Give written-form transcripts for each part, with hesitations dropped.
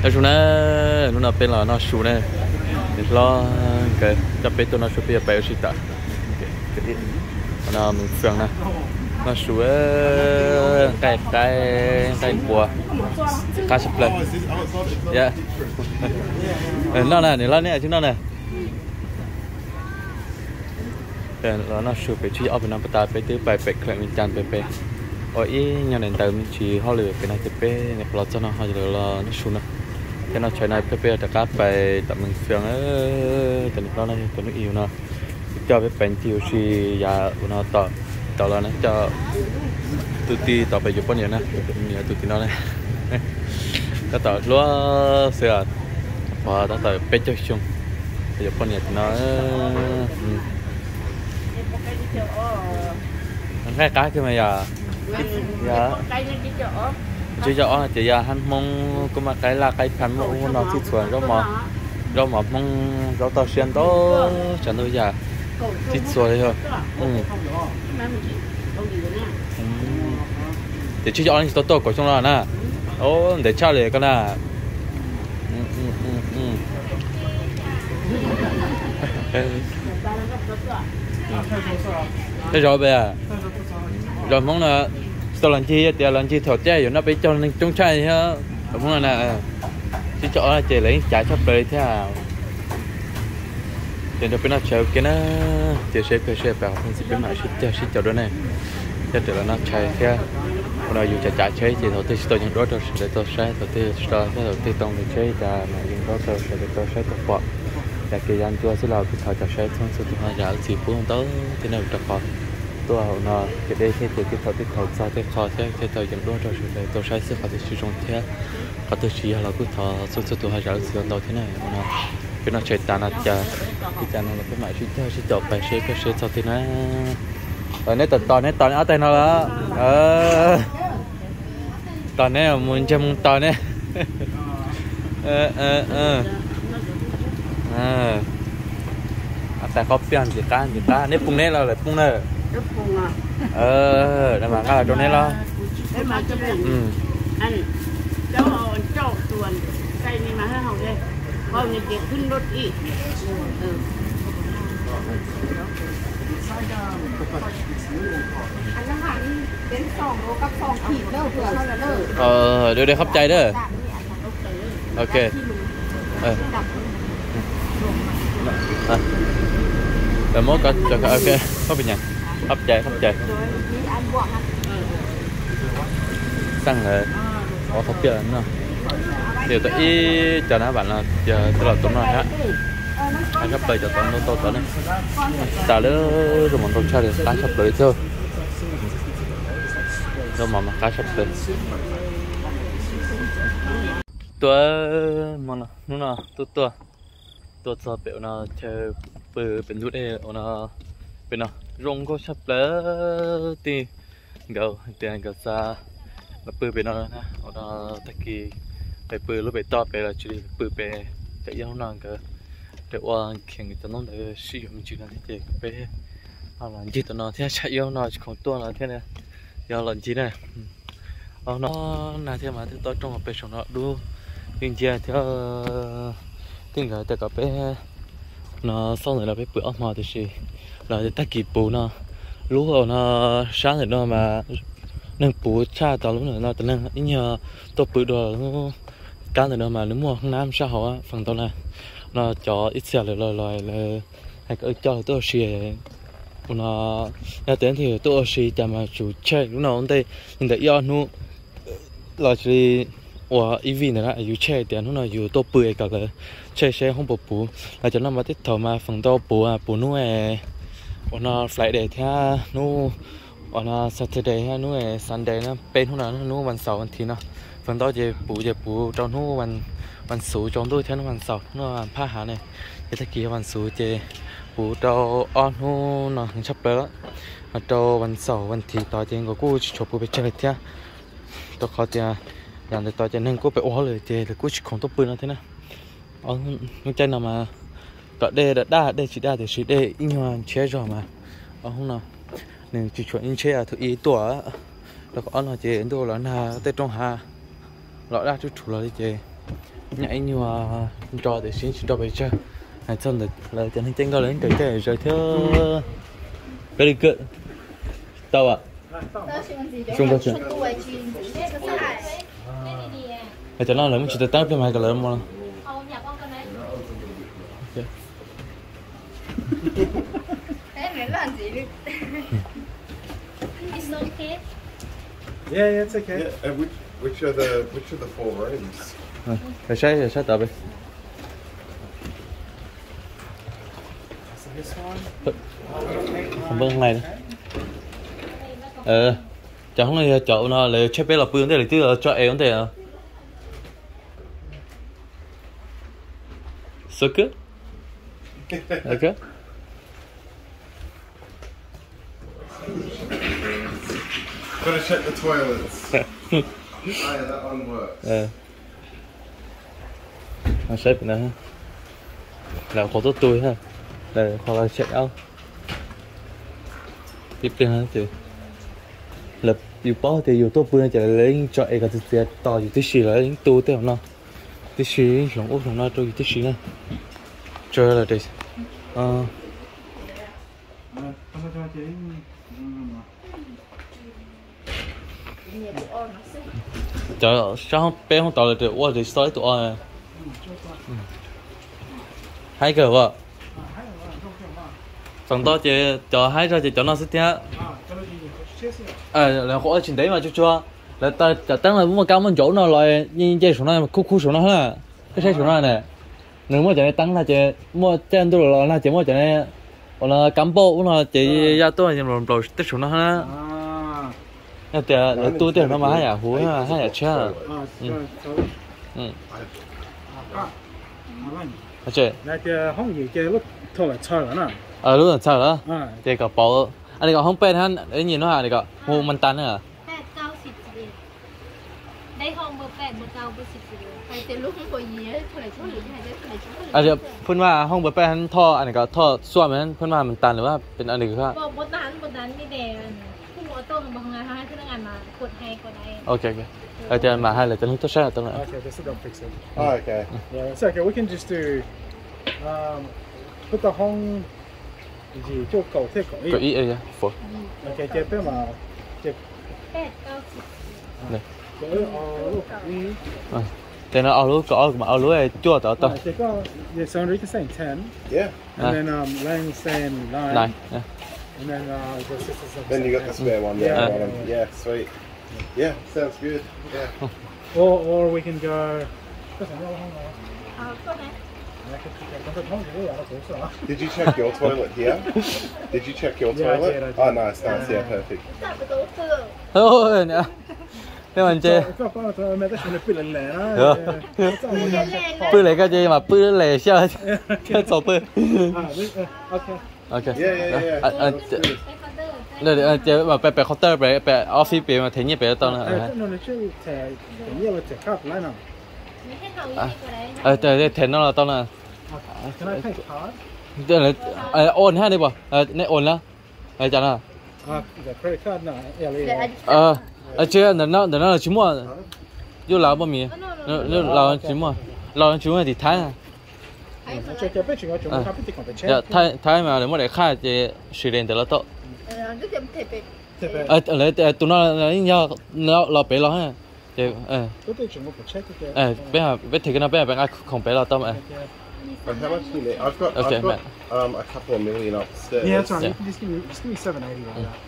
ở chỗ này nó bên là nó sù này lo cái cho bé tôi nó sù bây giờ ta cái nó mình phèn nè nó sù cái bùa cá sấu lên yeah nó này nó này chứ nó này nó sùไปชี้เอาไปน้ำปลาไปตื้อไปเป็ดแข็งวิญญาณไปโอ้ยยังเดินชี้เขาเลยไปไหนจะไปเนี่ยเราจะน่าเขาจะเรานี่ชูนะแค่เราใช้ในเป๊ะๆแต่การไปแต่มึงเฟียงแต่นี่เราเนี่ยตัวนี้อยู่นะจะไปเป็นที่อยู่ที่ยาอุณหภูมิต่อแล้วนะจะตุตีต่อไปอยู่ปนอย่างนะเนี่ยตุตีนั่นเลยก็ต่อล้อเสือพอต่อเป็ดจะชุ่มอยู่ปนอย่างนั้นcái kia mà giờ chứ cho chỉ giờ hắn mong cũng mà cái là cái phần mong nó thịt xuân rau mà mong rau tàu xiên đó chẳng đâu giờ thịt xuân thôi để chứ cho anh to của trong đó nè ô để cho lại cái nào thế rồi bây giờ rồi mong là sau lần chi thì lần chi thổi chơi rồi nó bị cho nên trong chai ha mong là nè chứ cho chị lấy trả sắp tới thế à thì nó bên nó chơi cái nó chị sẽ bảo mình sẽ bên mà sẽ cho đó này cho là nó chơi cái rồi dù trả chơi thì thổi tôi những đó để tôi sẽ tôi tông để chơi và mà những đó tôi sẽ tập bọแต่กี่ยันตัวที่เราคือเขาจะใช้ช่วงสุดท้ายจากสีพุ่งโตที่เราจะขอตัวเราเนาะจะได้แค่ตัวที่เขาจะได้ขอแค่ตัวอย่างรู้เราใช้ตัวใช้ซึ่งเขาจะชี้ตรงเท่าเขาตัวชี้เราคือเขาสุดตัวให้เราสีโตที่ไหนเนาะคือเราใช้ตาหน้าจะที่จะเราเป็นหมายชี้เท่าชี้จบไปใช้ก็ใช้ตัวที่ไหนตอนนี้ตอนเอาแต่เราละตอนนี้มันจะมึงตอนนี้แต่เขาเปลี่ยนจิตาเนี่ยปุ่งเนี่ยเราเลยปุ่งเนี่ยได้มาก็ตรงนี้เราได้มาจะเป็นอันเจ้าส่วนใส่นี่มาให้เขาเลยเขาเนี่ยเด็กขึ้นรถอีกอันละหันเป็น2 โลกับ2 ขีดเด้อเผื่อเขาละเด้อเดี๋ยวเข้าใจเด้อโอเคแต่มดก็จะโอเคเขาเป็นยังเข้าใจสั่งเลยเขาเปลี่ยนเนาะเดี๋ยวตัวอีจะนะbạn là giờตลอดตรงนั้นฮะanh sắp tới cho tôi này ta lỡ rồi mình tôi chơi được cá sắp tới thôi đâu mà cá sắp tới tôi mà nóตัวสอบเปล่านะเธอเปิดเป็นรุ่นเออนะเป็นนะรงก็ชับเลยตีเกาเตียนก็ซาแล้วเปิดเป็นอะไรนะเอานะตะกี้ไปเปิดแล้วไปต่อไปแล้วจุดเปิดไปแต่ยังนั่งก็เดี๋ยวว่าแข่งจะต้องได้สี่มันจุดนั้นที่เด็กไปเอาหลังจีตัวนั้นที่ใช้ยังน่าจะของตัวนั้นที่เนี่ยยังหลังจีเนี่ยเอาเนาะน่าที่มาที่ตัวตรงไปชมเนาะดูจริงๆที่tiếng cái tất cả bé nó sau này là bé bữa mà thì gì là tất kịp bù nó lúc rồi nó sáng rồi nó mà nâng bù cha tao lúc này nó tự nâng ít nhiều tôi bự đồ nó cá rồi nó mà nếu mua không nam sao họ phần tao này nó cho ít xe rồi hay cái cho tôi xì nó ra đến thì tôi xì chả mà chủ chơi lúc nào cũng đây nhưng để yêu nó là chỉว่าอีวีเนี่ยนะอยู่เช่เดี๋ยวนู้นอยู่ตัวเปื่อยกันเลยเช่ห้องปูเราจะนั่งมาติดต่อมาฝั่งตัวปูนู้นวันน่ะไฟล์เดย์ที่นู้นวันน่ะสัปดาห์ที่นู้นซันเดย์นะเป็นนู้นนะนู้นวันเสาร์วันที่นะฝั่งตัวจะปูตอนนู้นวันศุกร์จงด้วยที่นู้นวันเสาร์นู้นวันพฤหัสเนี่ยที่ตะกี้วันศุกร์จะปูตัวอ้อนนู้นนะชับเลยแล้วตัววันเสาร์วันที่ต่อจะก็กู้ชอบปูไปเจอที่ตัวเขาจะอย่างแต่ต่อจากนั้นก็ไปอ้อเลยเจแต่กูของตัวปืนแล้วทีนะอ๋อมันใจnào màต่อเดchỉ đa chỉ đe in hoa chế rồi mà không nào nên chỉ chuẩn in chế à thử ý tuổiแล้วก็อ๋อเจตัวแล้วนะแต่ตรงหาเราได้จุดถูกแล้วเจ nhảy như mà trò để xin cho bây giờ hay xong là cho nên tranh cao lên cái thể rồi theo very good tao ạ chúng ta chuyện hay cho nó lớn chỉ tới bên mai cái lớn mà Em làm gì đi? It's okay. Yeah, it's okay. Yeah, and which are the 4 rooms? Rồi sai tập đi. So this one. Không bên này nữa. Chẳng không là chỗ nó là chép bé là bươn thế là chứ cho em thế à. So good. Okay. Gotta check the toilets. Oh yeah, that one works. Nó xếp nữa ha. Là có tốt tôi ha. Là hoặc là check out. Tiếp theo ha chứ. Là yêu bao thì yêu tốt bữa giờ lấy cho em cái gì tao yêu tí xí lấy tu theo nó. Tí xí dùng ốp dùng nó tôi tí xí này. Chơi là đây. Trời sao bé không tao là được qua thì soi tụi ai. Hai cái vợ. Xong đó chị cho hai ra chị cho nó sẽ thế. Là khó chuyện đấy mà chưa. Là ta tăng là muốn cao một chỗ nó lại như chơi số này mà khu số nó ha. Cái xe số này. Nếu mà cho này tăng là chị mua trên tôi là chị mua cho này còn là cắm bộ nó chị ra tôi là làm đồ tích số nó ha. Nên là tôi tiền nó mà hay à hú hay à cha. Chị. Là cái không gì cái lúc thôi là chơi rồi nè. Lúc là chơi đó. Chị có bảo anh này có không bên hắn để nhìn nó hả này có hồ mình tan nữa. ได้ห้องเบอร์8เบอร์9เบอร์10เลยใครจะลุกบ่ยีเท่าไหร่ช่วยหรือให้ได้เท่าไหร่ช่วยเดี๋ยวเพิ่นว่าห้องเบอร์8หันท่ออันนี้ก็ท่อซ่วมนั้นเพิ่นว่ามันตันหรือว่าเป็นอันนี้คือว่าบ่ตันนี่แดงผู้ออโต้มันบ่ทำงานให้พนักงานมากดให้ก็ได้โอเคจะมาให้เลยจะรู้ตัวใช่ตรงไหน Okay, this is gonna fix it. Oh, okay. Yeah, it's okay. We can just do put the home gì chỗ cầu thế cầu ก็อีเฝน Okay, cái bên mà cái 8 9 này cái lúc ý. แต่เราเอารู้ก็เอารู้ไอ้จั่วต่อ Cái có the sound rate is saying 10. Yeah. And then Lang saying 9. นาย And then the sisters saying Then you got the spare one there. Yeah. Yeah, sweet. Yeah, sounds good. Yeah. Or we can go. Did you check your toilet here? Did you check your Yeah, I toilet? did, I did. Oh, nice. Yeah, perfect. โอ้ยเนี่ยนี่มันเจ ปื้อเลยก็เจมาปื้อเลยเชื่อจบปื้อ โอเค Yeah. เดี๋ยวเจมาไปเคาน์เตอร์ไปออฟฟิศไปมาถึงนี่ไปตอนนั้น แต่เทนนั่นเราตอนนั้น Can I pay card? เดี๋ยวโอนให้ได้ป่ะในโอนแล้วไอ้จันอ่ะ The credit card, no. Yeah. เชื่อเดี๋ยวเราชิมว่าอยู่ลาวบ่มีเราชิมว่าเราชิมว่าที่ไทย Check your picture. Check your picture. เดี๋ยวไทยมาเดี๋ยวเมื่อไหร่ค่าจะสื่อเรียนแต่ละโต๊ะเลยแต่ตัวนั้นเราไปเราให้เดี๋ยวไปถึงกันนะไปของไปเราต้อง And how much do you need? I've got a couple of million upstairs. Yeah, that's right. You can just give me 780 right now.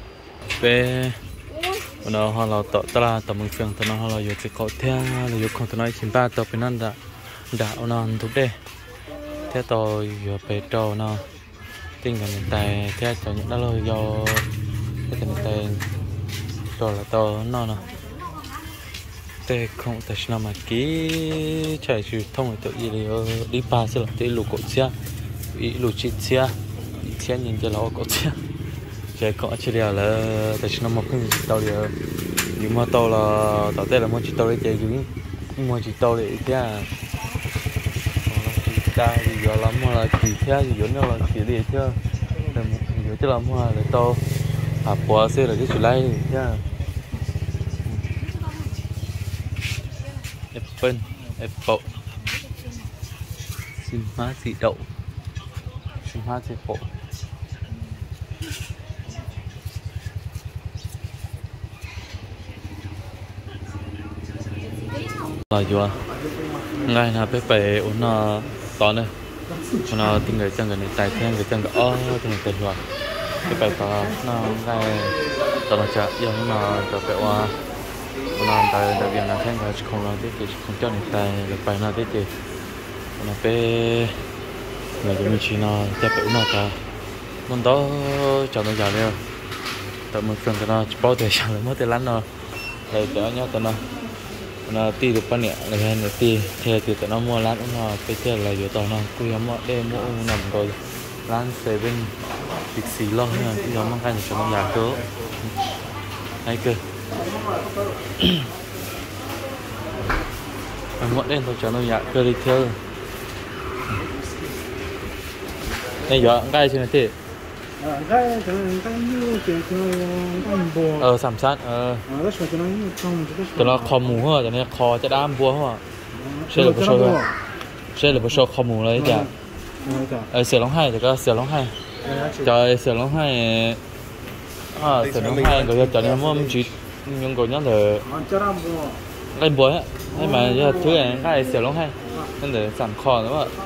ไปเราต่อตลาดต่อมือเฟืองตอนนั้นเราอยู่ที่เกาะเทียเราอยู่ของตัวน้อยชิมบ้าต่อไปนั่นด่านอนทุกเด้เท่าต่ออยู่ไปต่อเนาะติ้งกันแต่เท่าต่ออย่างนั้นเราอยู่ที่กันแต่ต่อละต่อนอนเนาะแต่คงแต่ฉันมากี้ใช้ชีวิตท่องตัวอีเลยรีบพาสิเราที่ลูกกดเสียอีลูกชิดเสียเทียนยิงจะเรากดเสียใช้ของเฉลี่ยแล้วแต่ฉันมาเพิ่งต่อเดียวอยู่มาต่อละต่อแต่ละมันจิตต่อเลยใจอยู่มันจิตต่อเลยที่ta thì giờ lắm là chỉ theo thì giống như là chỉ để theo là giờ chứ lắm là to bỏ xe là cái chủ lai nha apple sim má dị đậu, sim má dị khổ. Rồi chưa? Ngay là bé bé uống to này, nó tiếng người chân cái này tài thêm cái chân cái tiếng người tên rồi. Cái bé to nó ngay tao nó chả giờ nó cho bé qua nó tại tại vì nó thêm cái không nó cái không cho này tại cái bài nó cái gì nó bé người của mình chỉ nó cho bé nó cả nó đó cho nó già lên tại một phần cái nó bao tiền chẳng là mất tiền lắm rồi rồi tao nhớ tao nó ti được bao nhiêu là hay là ti theo từ tao nó mua lắm nó cái kia là giờ tao nó cứ giống mọi đêm mua nằm rồi lăn Seven big xì lo nha cứ giống mang cái cho nó già cỡ hay cơ mọi đêm tôi cho nó già cơ đi theo này giờ cái gì này thì cái như cái bùa sắm sát đó là cho nó không cho nó kho mù hơn cho nên kho cho đam bùa hơn sẽ là một số kho mù đấy chả sửa lóng hai thì có sửa lóng hai trời sửa lóng hai sửa lóng hai rồi cho nên muốn chỉ nhưng còn nhớ là cái bùa ấy nhưng mà giờ thứ này cái sửa lóng hai nên để giảm kho nữa mà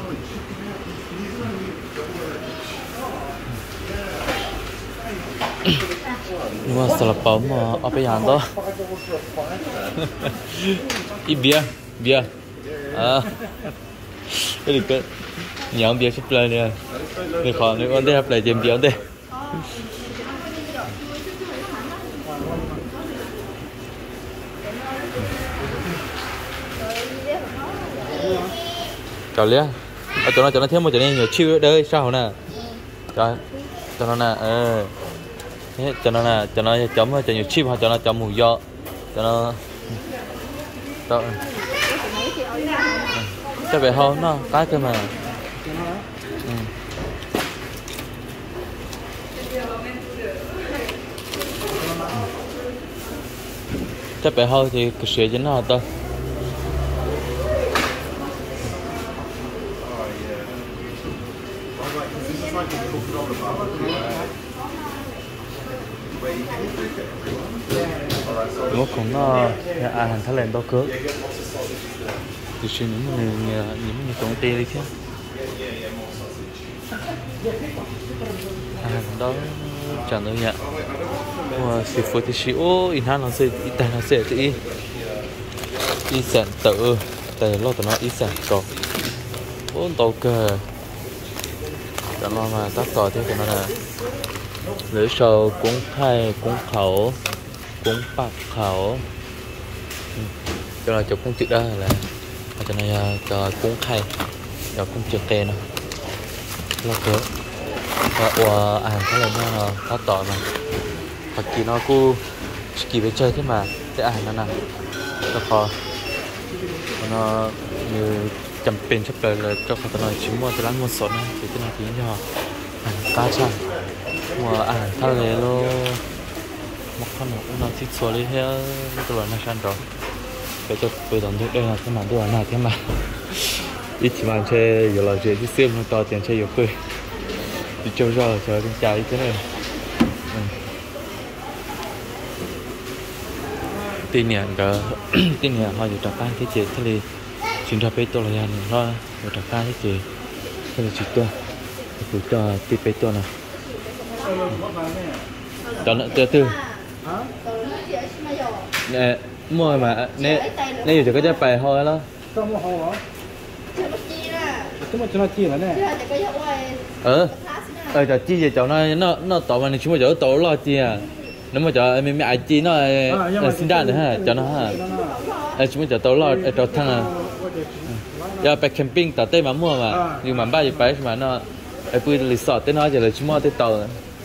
nhưng mà salad bò mà ở bây giờ đó ít bia cái gì cơ nhiều bia sắp lên nè người khó người con đây hấp lại chém bia đây chào lia cho nó thêm một chỗ này nhiều chiêu đây sao nè cho nó nè cho nó chấm cho nhiều chip hoặc cho nó chấm mù giò cho nó cho về hơn nó cái cơ mà cho về hơn thì cái sữa chính nó thôi nó cũng hành thái lên bao cớ thì suy những người công ty đi chứ đó chẳng đâu nhỉ mà sự phối thì xíu ít hắn nó sẽ ít tay nó sẽ thì ít sản tự tại lo tụi nó ít sản cỏ bốn tàu cờ cho nó mà tác cỏ thế của nó là lưỡi sầu cuốn thay cuốn khẩu cuốn bạc khẩu cho nó chụp cuốn chữ đó là cho này cho cuốn khay cho cuốn chữ tê nó lo cớ và cái này nó phát tỏ mà hoặc kỳ nó cứ kỳ về chơi thế mà cái nó nè cho kho nó như chấm pin sắp tới là cho kho tao nói chỉ mua từ lán mua sốt này thì cái này thì cho cá chăng mà thay lấy lo một con nó thích xóa đi hết cái loại này sang rồi cái cho bây giờ đây là cái màn đồ này thế mà ít chỉ màn chơi giờ là chơi chứ xem nó to tiền chơi nhiều cười thì chơi rồi chơi đến trái thế này tin nhỉ cả tin nhỉ họอยู่จากบ้านที่เจทะเลชินทาเปตัวละยันก็อยู่จากบ้านที่เจทะเลจิตตัวคือจะติดไปตัวน่ะตอนนั้นtừ nè mua mà nèอยู่จะก็จะไปฮอยแล้วต้องมาฮอเหรอจะมาจีนแล้วเนี่ย cho chi về chỗ nó tỏ mà chúng mà chỗ tổ lo chi à nếu mà chỗ mình ai chi nó xin ra nữa ha cho nó ha chúng mà chỗ tổ lo chỗ thằng à giờไป camping ต่อเต้มามั่วมาอยู่มันบ้านอยู่ไปmà nóไอ้ปืนรีสอร์ทเต้น้อยจะเลยชั่วโมงเต้ต่อ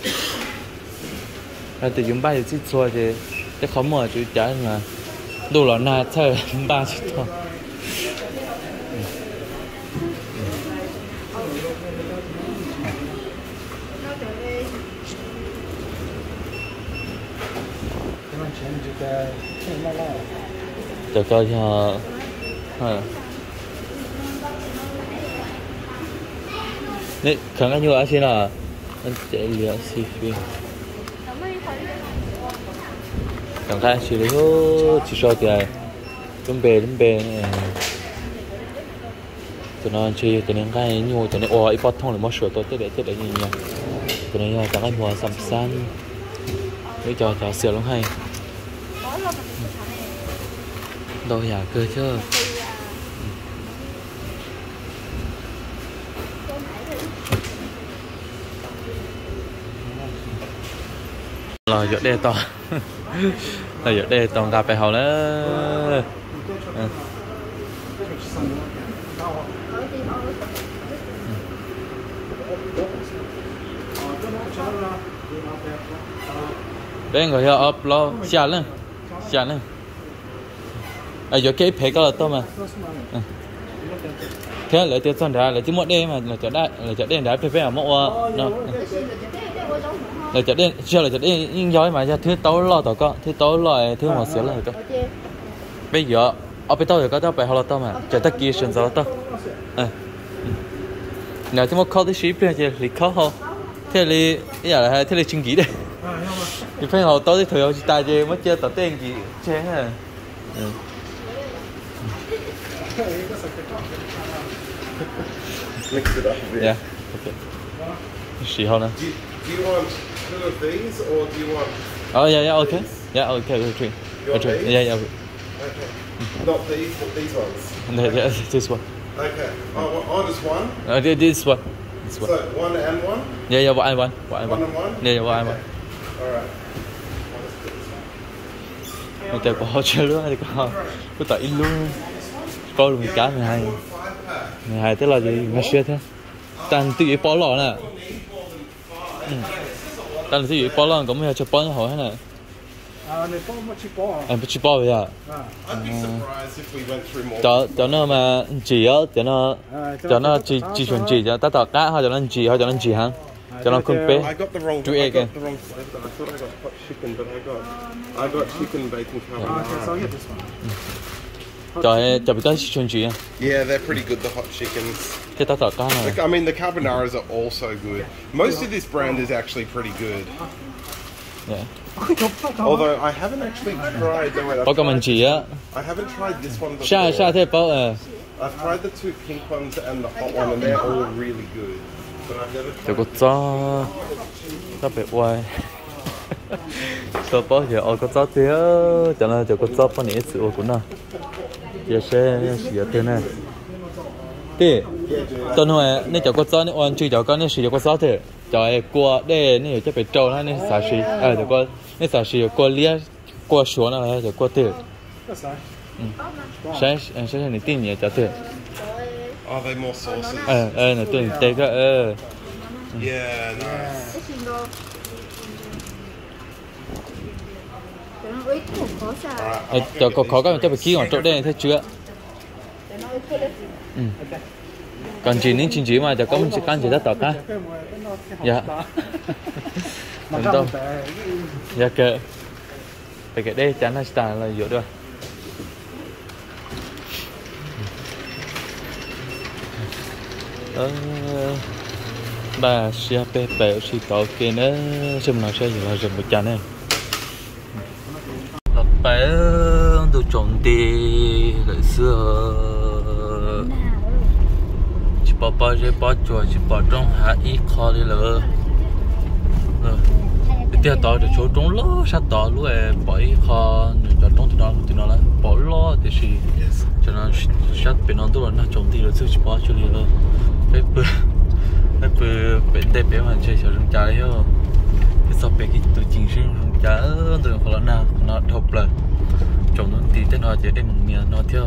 แล้วแต่อยู่บ้านอยู่ที่ชัวร์จะเขามั่วจุดจ่ายมาดูหล่อหน้าเธอบ้านชิดทองจะก็จะ nè khẳng cái nhiều xin là anh chạy liệt xì phi khẳng cái chỉ lấy hô chỉ so thì đến bề này tụi nó chơi tụi nó cái nhiều tụi nó ít bắt thông là mất sửa tôi tết đấy như nhau tụi nó cả cái mùa sắm xanh để cho sửa lắm hay đâu giả cơ chứ là giờ đây to là giờ đây toàn gặp phải hậu nữa bên người họ up lo xả lên ở giờ cái phải có là to mà thế lại tiêu son ra lại chỉ một đêm mà là chợ đen đã phải ở mộ nó là chợ đen chưa là chợ đen nhưng giỏi mà thứ tối lo tao có thứ tối lo thứ một xíu là có bây giờ ở bên tôi thì có tao phải học là tao mà chợ tao kia sườn gió tao nào thì một câu thì ship này thì khó không thế thì giờ là thế thì chừng gì đây thì phải học tối thì thời học tài gì mất chơi tao tên gì chén à Mix it up a bit. yeah okay she hold on Do you want two of these or do you want? oh yeah okay we'll drink yeah Okay. Not these, but these ones. yeah this one Okay. Oh, just one. this one So one and one. yeah what I want One and one. yeah what I want All right. người ta có chơi luôn thì có tỏi luôn coi luôn cá 12 tức là gì mà xưa thế tan tự bỏ lọ nè tan tự bỏ lọ cũng mới cho bỏ nhỏ hết nè em chỉ bỏ vậy à cho nó mà chỉ á cho nó chỉ chuẩn chỉ cho ta tỏ cá hoặc cho nó chỉ hả cho nó không bé chú egg I thought I got hot chicken, but I got chicken bacon carbonara. cho bị cái chuẩn chỉ Yeah, they're pretty good, the hot chickens. cái ta tỏ cá này I mean, the carbonaras are also good. Most of this brand is actually pretty good. yeah Although I haven't actually tried. có cái mình chỉ á I haven't tried this one xa before. thế bao I've tried the two pink ones and the hot one, and they're all really good. But I've never cho tried. có cho bị quay cho bao giờ có cho thế cho nên cho có bao nhiêu sự của nó giờ sẽ sửa thế này thì tôi nói nếu cho có nếu anh chưa cho có nếu sửa có cho thế cho qua đây nếu cho bị trâu nó nếu xả xí cho có nếu xả xí qua lia qua xuống nó cho có thế sẽ này tin nhỉ cho thế Are they more sauces? này tôi thấy cái Yeah, nice. Alright, cho có cái cho bị kỹ ở chỗ đây thấy chưa còn chỉ những chính mà cho có mình chỉ can chỉ rất tỏ cá dạ mình đâu dạ kệ cái đây chắn là dựa được bà xe bé bé chỉ có cái nữa xem nào xe gì là dừng một chán này là bé đồ trồng đi lại xưa chỉ bỏ chuột chỉ bỏ trong hạ ít khó đi lỡ cái tao để chỗ trong lỡ sát tao luôn bỏ ít khó cho trong thì nó là bỏ lo thì gì cho nó sát bên nó tôi là nó trồng đi rồi chỉ bỏ cho đi lỡ cái bên đây bên mà chơi chơi rong trái đó cái sau bên cái tụi chính sinh rong trái tụi họ nào nó thọc là trồng nó tí tới nó chỉ để một miếng nó theo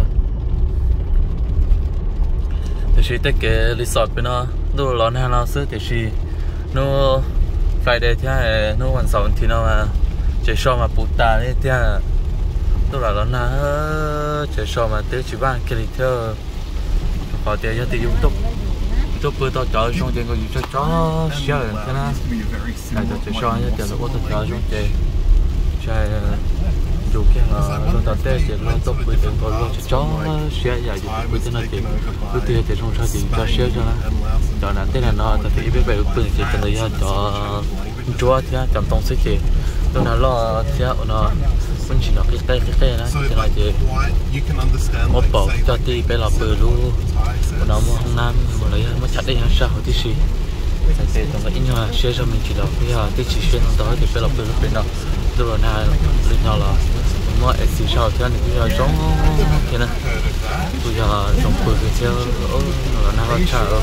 thì chỉ tới cái resort bên nó đồ lon hàng nó sớt thì chỉ nó Friday thế nóวันเสาร์thì nó mà chơi show mà bút ta đấy thế đồ là lon nào chơi show mà tới chỉ ban cái gì theo họ chơi cho tiền YouTube tôi bữa tao chở xong chơi coi cho chó xíu thế na, tại tôi chơi xong nhá, tiền là tôi chở xong chơi chạy dù cái là lo tao té thì lo tóc với tiền còn lo chó xe dài thì với thế này thì cứ tiền thì không sao thì cho xe cho nó nãy thế là nó tại vì bây giờ bưng thì cái này cho chúa thì chậm tông sức thì tôi nói lo thì nó mình chỉ nói cái đó thế này thì một bộ cho thì bây giờ bự luôn nó không nam mà lấy mất chặt đi hàng sao thì gì thì tao nghĩ là xe cho mình chỉ là bây giờ cái chỉ xe nó tới thì bây giờ bự lúc bên nào rồi này lúc nào là mọi gì sao thế này bây giờ giống thế này bây giờ trong bự cái xe là nó chả rồi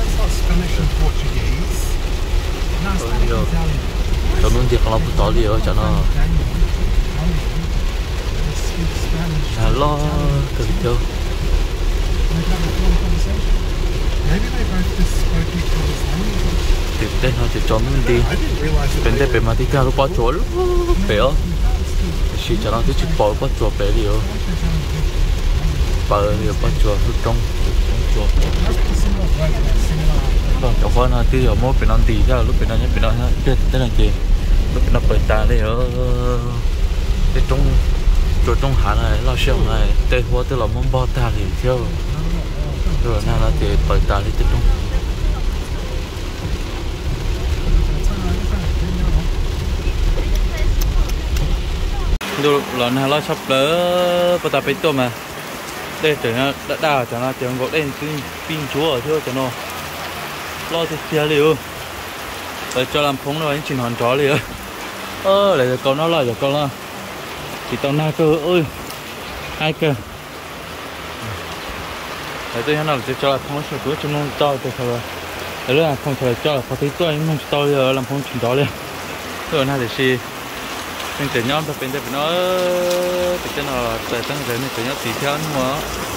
cho nên thì kalau butuh dia macam mana lo kerja thì đây nó chỉ cho mình đi bên đây bên mà đi ra lúc bao chỗ bé chỉ cho nó chỉ bỏ bao chỗ bé đi bờ thì bao chỗ lúc trong còn chỗ con là tí ở mỗi bên ăn tí ra lúc bên ăn nhất bên ăn hết thế là gì lúc bên ăn bơi ta đây ở cái trong hạ này lao xeo này tây hoa tức là món bò ta thì theo rồi nào là thì bơi ta đi tới trong được lần nào lo sắp lỡ bờ ta bị tôm mà đây tưởng nó đã đào cho nó tưởng gọi đây pin chúa ở thôi cho nó lo thì chia liều rồi cho làm phóng rồi anh chỉnh hòn chó liều để con nó lại rồi con nó chỉ tao na cơ ơi hai cơ để tôi nào để cho làm phóng sửa của chúng nó to từ thôi đấy là không phải cho là có tí tôi không to giờ làm phóng chỉnh đó liều rồi na để xì nhưng từ nhóm ta bên đây nó từ cái nào tại tăng giờ này từ nhóm tùy theo nữa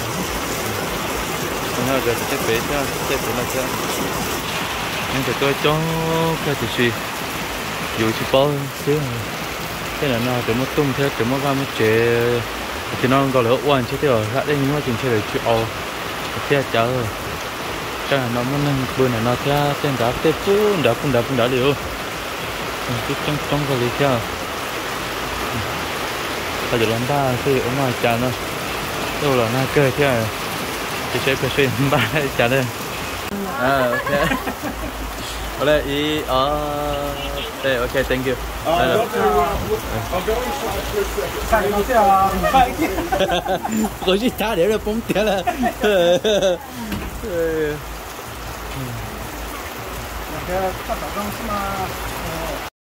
nó giờ sẽ bé cho sẽ từ nó cho nhưng từ tôi cho cái gì dù chỉ bao chứ thế là nó từ mất tung thế từ mất ra mất chế thì nó gọi là oan chứ thì ở lại đây nhưng mà chừng chơi được chịu thế chở chắc là nó muốn bữa này nó theo tên đá tết chứ cũng đã được trong cái gì theo bây giờ làm ba thì ở ngoài tràn thôi đâu là na cơ thế này thì sẽ phải xuyên ba tràn đây ok ở đây ý đây ok thank you có gì ta để là bóng tiền là 那个大早上是吗？